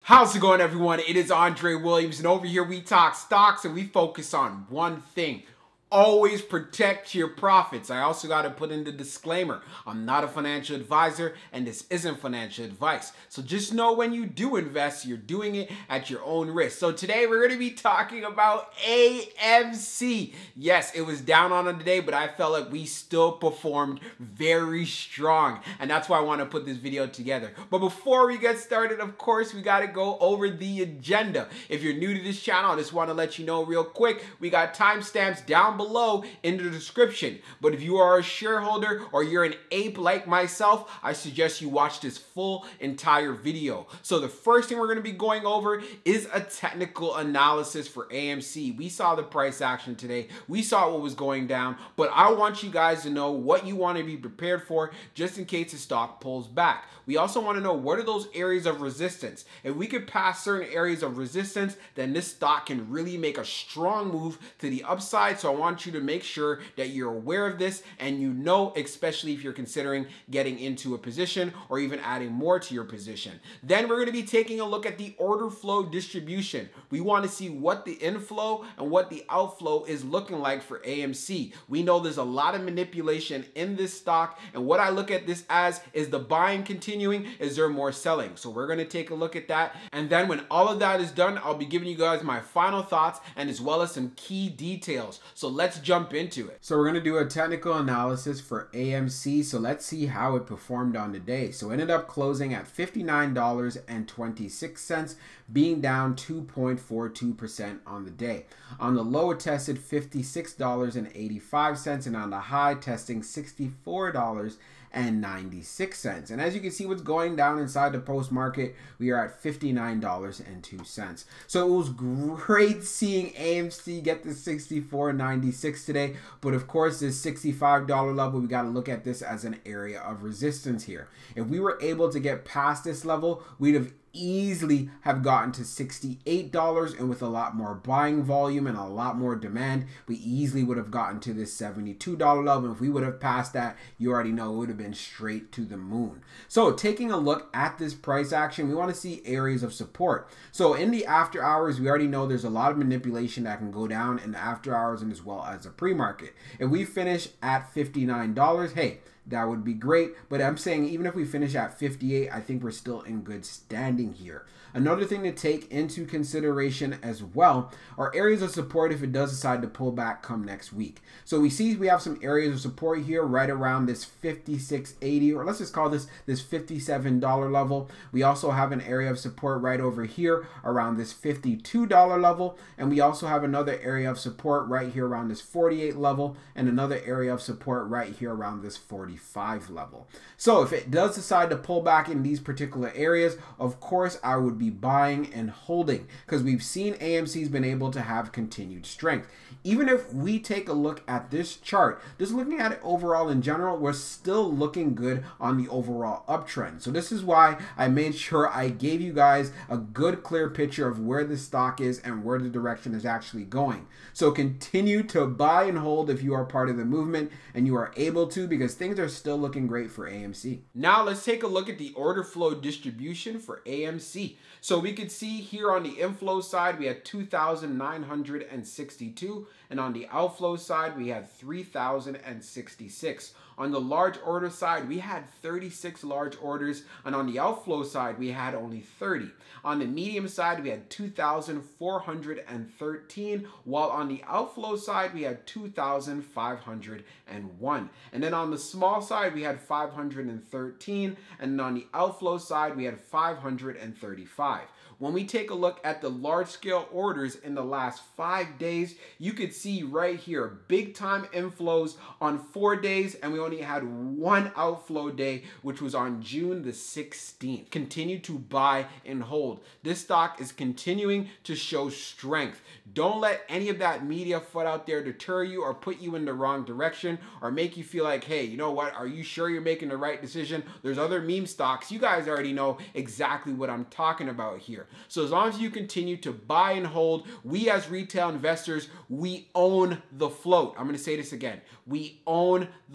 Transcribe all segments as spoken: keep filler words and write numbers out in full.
How's it going, everyone? It is Andre Williams, and over here we talk stocks and we focus on one thing. Always protect your profits. I also got to put in the disclaimer. I'm not a financial advisor and this isn't financial advice. So just know when you do invest, you're doing it at your own risk. So today we're going to be talking about A M C. Yes, it was down on it today, but I felt like we still performed very strong. And that's why I want to put this video together. But before we get started, of course, we got to go over the agenda. If you're new to this channel, I just want to let you know real quick, we got timestamps down below in the description. But if you are a shareholder or you're an ape like myself, I suggest you watch this full entire video. So the first thing we're going to be going over is a technical analysis for A M C. We saw the price action today. We saw what was going down, but I want you guys to know what you want to be prepared for just in case the stock pulls back. We also want to know what are those areas of resistance. If we could pass certain areas of resistance, then this stock can really make a strong move to the upside. So I want you to make sure that you're aware of this and you know, especially if you're considering getting into a position or even adding more to your position. Then we're going to be taking a look at the order flow distribution. We want to see what the inflow and what the outflow is looking like for A M C. We know there's a lot of manipulation in this stock, and what I look at this as is the buying continuing, is there more selling? So we're going to take a look at that, and then when all of that is done, I'll be giving you guys my final thoughts and as well as some key details. So let's jump into it. So we're going to do a technical analysis for A M C. So let's see how it performed on the day. So it ended up closing at fifty-nine dollars and twenty-six cents, being down two point four two percent on the day. On the low, it tested fifty-six dollars and eighty-five cents, and on the high, testing sixty-four dollars and ninety-six cents. And as you can see what's going down inside the post market, we are at fifty-nine dollars and two cents. So it was great seeing A M C get the sixty-four ninety-six today, but of course this sixty-five dollar level, we got to look at this as an area of resistance here. If we were able to get past this level, we'd have easily have gotten to sixty-eight dollars, and with a lot more buying volume and a lot more demand, we easily would have gotten to this seventy-two dollar level. And if we would have passed that, you already know it would have been straight to the moon. So taking a look at this price action, we want to see areas of support. So in the after hours, we already know there's a lot of manipulation that can go down in the after hours and as well as the pre-market. If we finish at fifty-nine dollars, hey, that would be great, but I'm saying even if we finish at fifty-eight, I think we're still in good standing here. Another thing to take into consideration as well are areas of support if it does decide to pull back come next week. So we see we have some areas of support here right around this fifty-six eighty, or let's just call this this fifty-seven dollar level. We also have an area of support right over here around this fifty-two dollar level, and we also have another area of support right here around this forty-eight level, and another area of support right here around this forty-five level. So if it does decide to pull back in these particular areas, of course I would be buying and holding, because we've seen A M C's been able to have continued strength. Even if we take a look at this chart, just looking at it overall in general, we're still looking good on the overall uptrend. So this is why I made sure I gave you guys a good clear picture of where the stock is and where the direction is actually going. So continue to buy and hold if you are part of the movement and you are able to, because things are still looking great for A M C. Now let's take a look at the order flow distribution for A M C. So we could see here on the inflow side, we had two thousand nine hundred sixty-two, and on the outflow side, we had three thousand sixty-six. On the large order side, we had thirty-six large orders, and on the outflow side, we had only thirty. On the medium side, we had two thousand four hundred thirteen, while on the outflow side, we had two thousand five hundred one. And then on the small side, we had five hundred thirteen, and on the outflow side, we had five hundred thirty-five. When we take a look at the large scale orders in the last five days, you could see right here, big time inflows on four days, and we only had one outflow day, which was on June the sixteenth. Continue to buy and hold. This stock is continuing to show strength. Don't let any of that media foot out there deter you or put you in the wrong direction or make you feel like, hey, you know what? Are you sure you're making the right decision? There's other meme stocks. You guys already know exactly what I'm talking about here. So as long as you continue to buy and hold, we as retail investors, we own the float. I'm going to say this again. We own the float.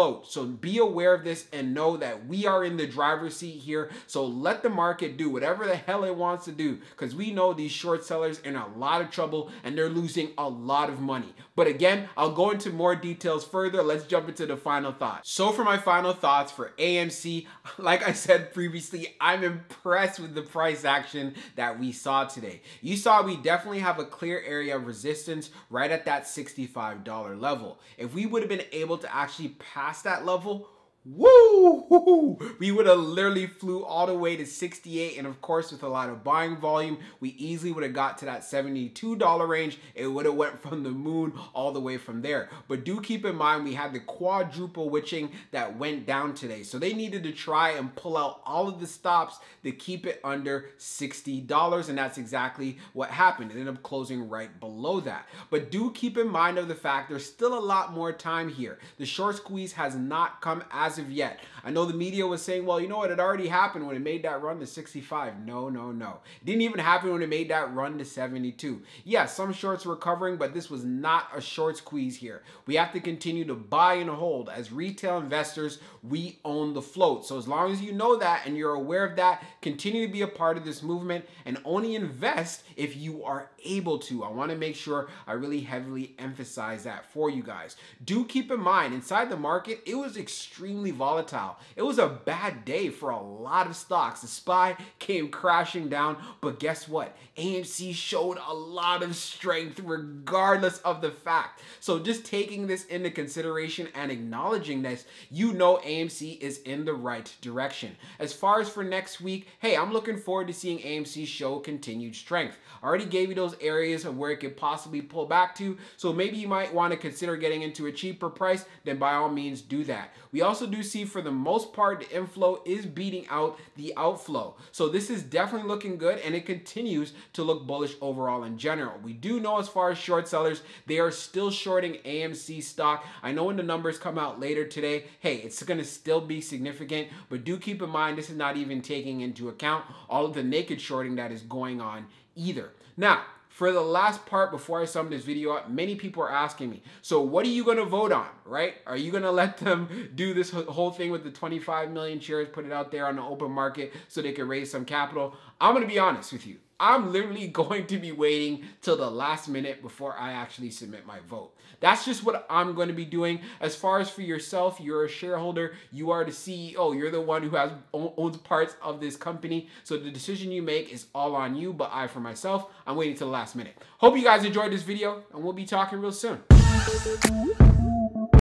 float. So be aware of this and know that we are in the driver's seat here. So let the market do whatever the hell it wants to do, because we know these short sellers are in a lot of trouble and they're losing a lot of money. But again, I'll go into more details further. Let's jump into the final thoughts. So for my final thoughts for A M C, like I said previously, I'm impressed with the price action that we saw today. You saw we definitely have a clear area of resistance right at that sixty-five dollar level. If we would have been able to actually pass that level, woo, we would have literally flew all the way to sixty-eight, and of course with a lot of buying volume, we easily would have got to that seventy-two dollar range. It would have went from the moon all the way from there. But do keep in mind we had the quadruple witching that went down today, so they needed to try and pull out all of the stops to keep it under sixty dollars, and that's exactly what happened. It ended up closing right below that. But do keep in mind of the fact there's still a lot more time here. The short squeeze has not come as of yet. I know the media was saying, well, you know what, it already happened when it made that run to sixty-five. No, no, no. It didn't even happen when it made that run to seventy-two. Yeah, some shorts were covering, but this was not a short squeeze here. We have to continue to buy and hold. As retail investors, we own the float. So as long as you know that and you're aware of that, continue to be a part of this movement and only invest if you are able to. I want to make sure I really heavily emphasize that for you guys. Do keep in mind, inside the market, it was extremely volatile. It was a bad day for a lot of stocks. The S P Y came crashing down, but guess what? A M C showed a lot of strength regardless of the fact. So just taking this into consideration and acknowledging this, you know A M C is in the right direction. As far as for next week, hey, I'm looking forward to seeing A M C show continued strength. I already gave you those areas of where it could possibly pull back to, so maybe you might want to consider getting into a cheaper price, then by all means do that. We also do see for the most part the inflow is beating out the outflow. So this is definitely looking good and it continues to look bullish overall in general. We do know as far as short sellers, they are still shorting A M C stock. I know when the numbers come out later today, hey, it's going to still be significant, but do keep in mind this is not even taking into account all of the naked shorting that is going on either. Now, for the last part before I sum this video up, many people are asking me, so what are you going to vote on, right? Are you going to let them do this whole thing with the twenty-five million shares, put it out there on the open market so they can raise some capital? I'm going to be honest with you. I'm literally going to be waiting till the last minute before I actually submit my vote. That's just what I'm going to be doing. As far as for yourself, you're a shareholder, you are the C E O, you're the one who has owns parts of this company. So the decision you make is all on you, but I, for myself, I'm waiting till the last minute. Hope you guys enjoyed this video and we'll be talking real soon.